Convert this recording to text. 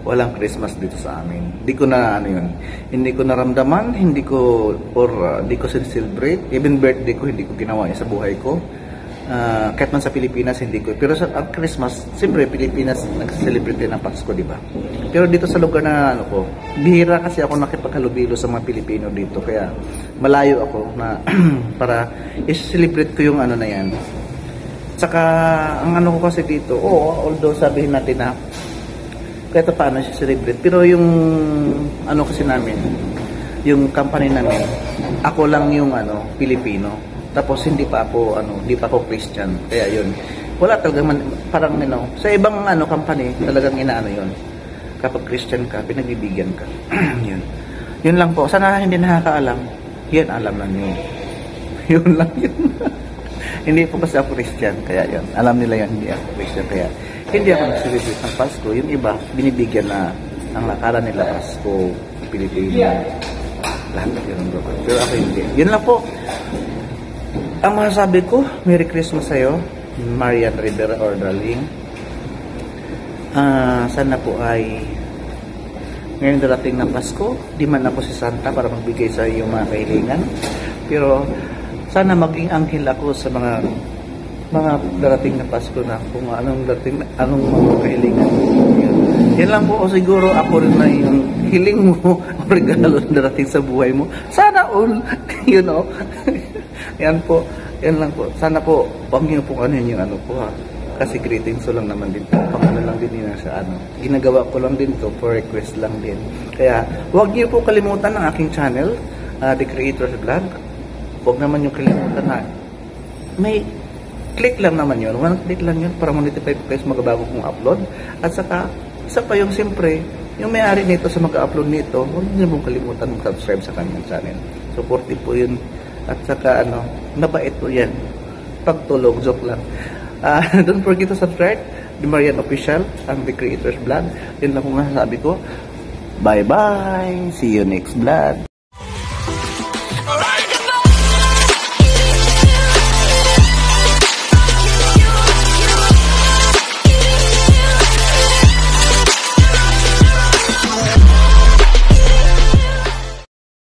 walang Christmas dito sa amin. Hindi ko na ano yun. Hindi ko naramdaman, hindi ko celebrate. Even birthday ko hindi ko ginawa sa buhay ko. Kahit man sa Pilipinas hindi ko. Pero sa Christmas, siyempre Pilipinas nag-celebrate din ng Pasko, di ba? Pero dito sa lugar na ano ko, bihira kasi ako nakipaghalubilo sa mga Pilipino dito, kaya malayo ako na para i-celebrate ko yung ano na yan. Saka ang ano ko kasi dito, although sabihin natin na kahit paano siya celebrate, pero yung ano kasi namin, yung company namin, ako lang yung ano, Pilipino. Tapos hindi pa ako Christian. Kaya yun. Wala talagang parang sa ibang ano company, talagang inaano yun. Kapag Christian ka, pinagbibigyan ka. Yun. Yun lang po. Sana hindi nakakaalam. Yan, alam lang yun. Yun lang yun. Hindi po kasi ako Christian, kaya yun. Alam nila yun, hindi ako Christian, kaya hindi ako nag-celebrate ng Pasko. Yung iba, binibigyan na ang nakala nila Pasko, Pilipino. Lahat na yun. Pero ako hindi. Yun lang po. Ang masasabi ko, Merry Christmas sa'yo, Marian Rivera or Darling. Sana po ay ngayon darating na Pasko, di man ako si Santa para magbigay sa iyo mga kahilingan. Pero sana maging anghel ako sa mga darating na Pasko na kung anong mga kahilingan. Yan lang po, o siguro ako rin na yung hiling mo o regalo na darating sa buhay mo. Sana all, you know. Yan po, yan lang po. Sana po, huwag niyo po ano yung ano po ha. Kasi greetings ko lang naman din po. Pang ano lang din yun sa ano. Ginagawa ko lang din to for request lang din. Kaya, huwag niyo po kalimutan ang aking channel, The Creator's Vlog. Huwag naman yung kalimutan na may click lang naman yun. One click lang yun para ma-notify po kayo sa magabago kong upload. At saka, isa pa yung siyempre, yung may-ari nito sa mag-upload nito, huwag niyo pong kalimutan mag-subscribe sa kanyang channel. Supportive po yun. At saka nabait po yan. Pagtulog, joke lang. Don't forget to subscribe. The Marian Official, ang The Creator's Vlog. Yun lang kung masasabi ko. Bye-bye! See you next vlog!